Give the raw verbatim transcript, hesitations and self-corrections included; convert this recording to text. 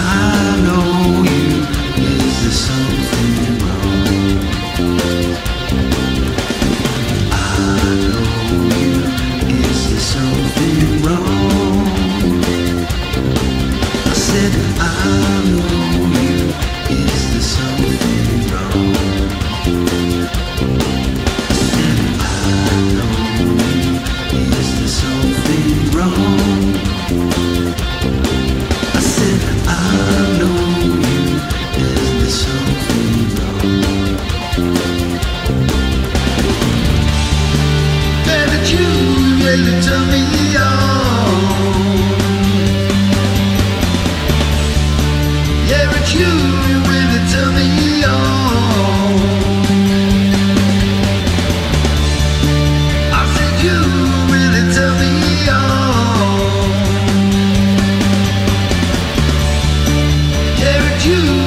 I know you. Is there something wrong? I know you. Is there something wrong? I said I know you. Is there something wrong? I said I know you. Is there something wrong? I said I know you. Is there something wrong? Baby, you really turn me on. Yeah, it's you, you really turn me on. I said you really turn me on. Yeah, it's you.